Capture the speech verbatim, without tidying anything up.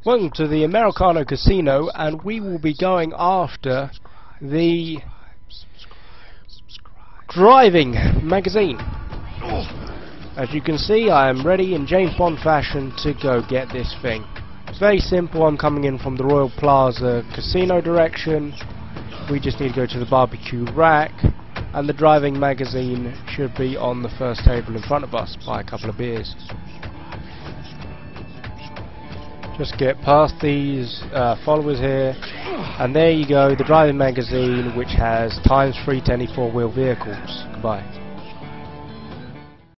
Welcome to the Americano Casino, and we will be going after the driving magazine. As you can see, I am ready in James Bond fashion to go get this thing. It's very simple. I'm coming in from the Royal Plaza Casino direction. We just need to go to the barbecue rack, and the driving magazine should be on the first table in front of us. Buy a couple of beers. Just get past these uh, followers here, and there you go, the driving magazine, which has times three to any four wheel vehicles. Goodbye.